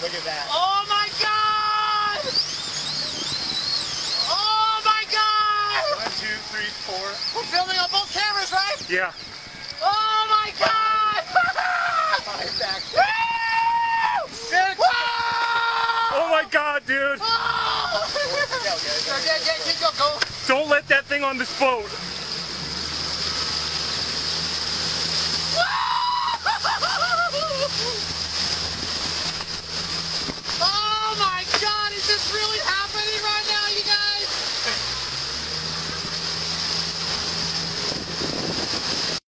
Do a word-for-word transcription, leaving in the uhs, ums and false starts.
Look at that. Oh my God! Oh my God! One, two, three, four. We're filming on both cameras, right? Yeah. Oh my God! Five back. Six! Oh my God, dude! Oh! Go, go, go. Go, go, go, go, go. Don't let that thing on this boat.